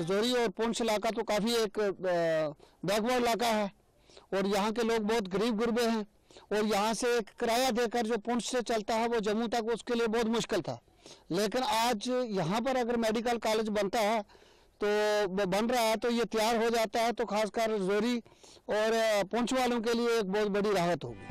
रजौरी और पुंछ इलाका तो काफ़ी एक बैकवर्ड इलाका है और यहाँ के लोग बहुत गरीब गुरबे हैं और यहाँ से एक किराया देकर जो पुंछ से चलता है वो जम्मू तक उसके लिए बहुत मुश्किल था। लेकिन आज यहाँ पर अगर मेडिकल कॉलेज बनता है तो बन रहा है तो ये तैयार हो जाता है तो खासकर रजौरी और पुंछ वालों के लिए एक बहुत बड़ी राहत होगी।